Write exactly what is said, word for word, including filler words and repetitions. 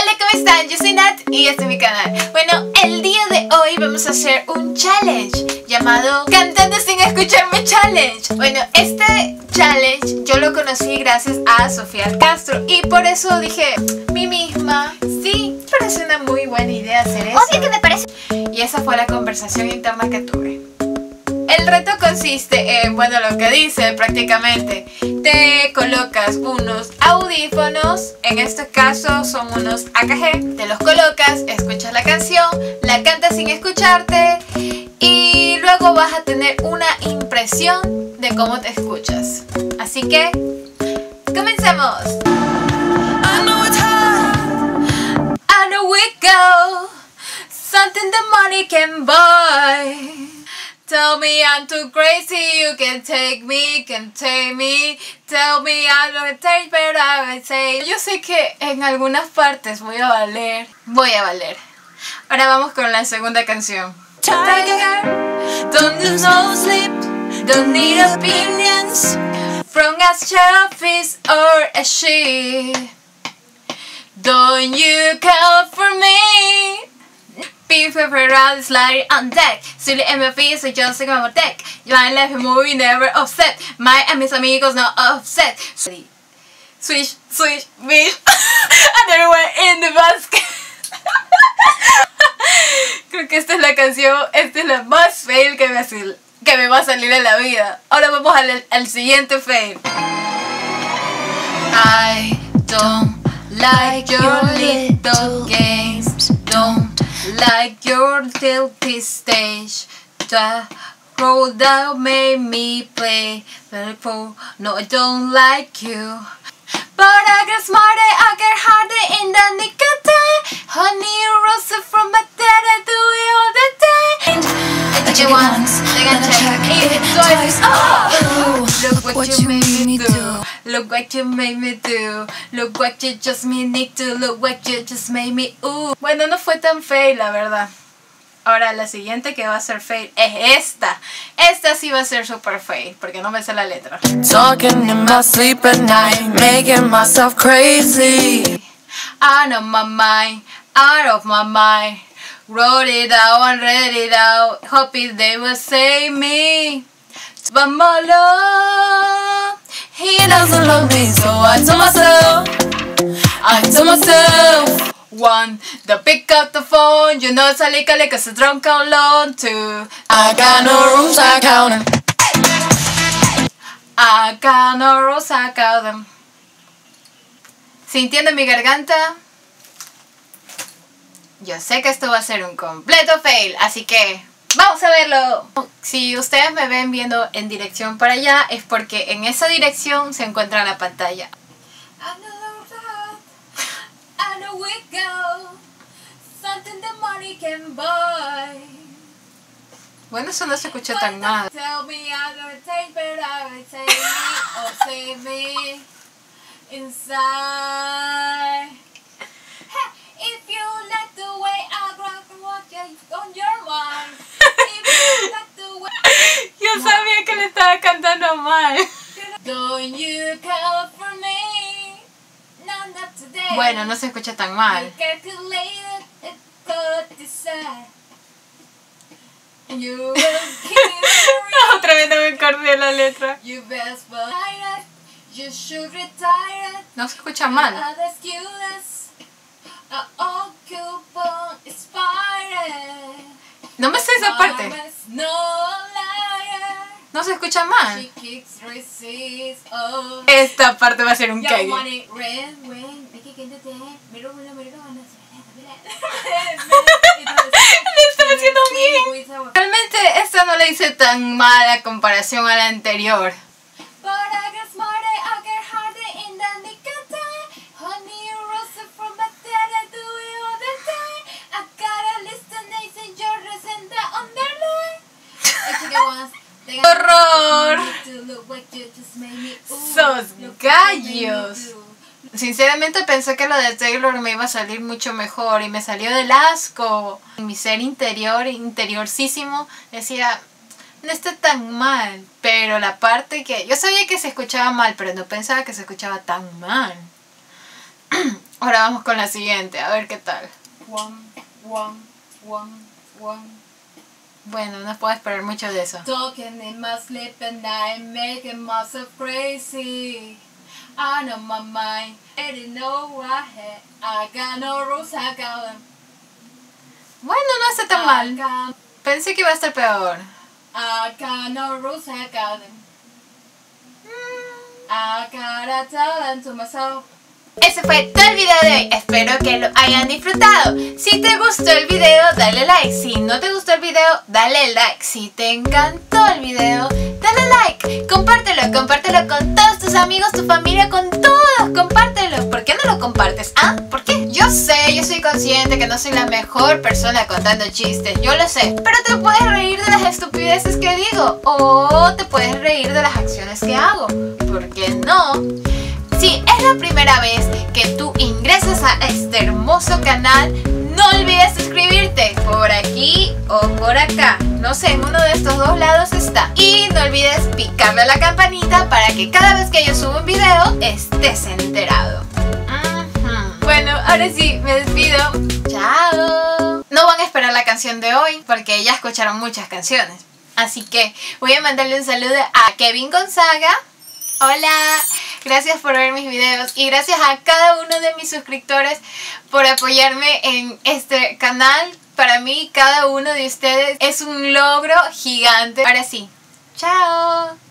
Hola, ¿cómo están? Yo soy Nat y este es mi canal. Bueno, el día de hoy vamos a hacer un challenge llamado Cantando sin escucharme challenge. Bueno, este challenge yo lo conocí gracias a Sofía Castro y por eso dije, mí misma, sí, parece una muy buena idea hacer eso. Obvio que me parece. Y esa fue la conversación interna que tuve. El reto consiste en, bueno, lo que dice prácticamente, te colocas unos audífonos, en este caso son unos A K G, te los colocas, escuchas la canción, la cantas sin escucharte y luego vas a tener una impresión de cómo te escuchas. Así que, comencemos. I know it's hard. I know we go, something the money can buy. Tell me I'm too crazy, you can take me, can take me. Tell me I'm not take, but I will say. Yo sé que en algunas partes voy a valer, voy a valer. Ahora vamos con la segunda canción. Tiger, don't lose no sleep, don't need opinions from a shellfish or a sheep. Don't you come for me? People around sliding on deck. Silly M F E, so just like my deck. Line left movie never offset. My and mis amigos no offset. Swish, swish, swish. And everyone in the basket. Creo que esta es la canción, esta es la más fail que me, que me va a salir en la vida. Ahora vamos al, al siguiente fail. I don't like your little games. Don't like your tilty stage. The roll that made me play. No, I don't like you. But I get smarter, I get harder in the nick of time. Honey, rose from my dad, I do it all the time. I did it once, then I check it twice. Oh, look what you made me do. Look what you made me do. Look what you just made me do. Look what you just made me ooh. Bueno, no fue tan fail, la verdad. Ahora la siguiente que va a ser fail es esta. Esta sí va a ser super fail porque no me sé la letra. Talking in my sleep at night, making myself crazy. Out of my mind, out of my mind. Wrote it out and read it out, hoping they will save me. But my love, he doesn't love me, so I told myself, I told myself. One, the pick up the phone, you know it's a lick like a drunk alone. Two, I got no rules, I count 'em. I got no rules, I count them. Sintiendo mi garganta, yo sé que esto va a ser un completo fail, así que vamos a verlo. Si ustedes me ven viendo en dirección para allá, es porque en esa dirección se encuentra la pantalla. I know we go, something the money can buy. Bueno, eso no se escucha tan mal. Tell me I'm gonna take, but I will take me, oh save me inside. Hey, if you like the way I rock and walk on your mind. If you like the way. Yo sabía que le estaba cantando mal. Don't you come for me? No, not today. Bueno, no se escucha tan mal. Otra vez no me acordé la letra. No se escucha mal. No me sé esa parte. No se escucha mal. Esta parte va a ser un cague. Lo estoy haciendo bien. Realmente esta no la hice tan mal a comparación a la anterior. ¡Horror! ¡Sos gallos! Sinceramente pensé que lo de Taylor me iba a salir mucho mejor y me salió del asco. En mi ser interior, interiorcísimo, decía, no está tan mal. Pero la parte que... Yo sabía que se escuchaba mal, pero no pensaba que se escuchaba tan mal. Ahora vamos con la siguiente, a ver qué tal. One, one, one, one. Bueno, no puedo esperar mucho de eso. Talking in my sleep at night, making myself crazy. Out of my mind, I didn't know what I had. I got no rules, I got them. Bueno, no está tan I mal. got, Pensé que iba a estar peor. I got no rules, I got them. I gotta tell them to myself. Ese fue todo el video de hoy, espero que lo hayan disfrutado. Si te gustó el video, dale like. Si no te gustó el video, dale like. Si te encantó el video, dale like. Compártelo, compártelo con todos tus amigos, tu familia, con todos. Compártelo. ¿Por qué no lo compartes? ¿Ah? ¿Por qué? Yo sé, yo soy consciente que no soy la mejor persona contando chistes, yo lo sé. Pero te puedes reír de las estupideces que digo, o te puedes reír de las acciones que hago. ¿Por qué no? Si es la primera vez que tú ingresas a este hermoso canal, no olvides suscribirte por aquí o por acá. No sé, en uno de estos dos lados está. Y no olvides picarle a la campanita para que cada vez que yo suba un video estés enterado. Uh-huh. Bueno, ahora sí, me despido. Chao. No van a esperar la canción de hoy porque ya escucharon muchas canciones. Así que voy a mandarle un saludo a Kevin Gonzaga. Hola, gracias por ver mis videos y gracias a cada uno de mis suscriptores por apoyarme en este canal. Para mí, cada uno de ustedes es un logro gigante. Ahora sí, chao.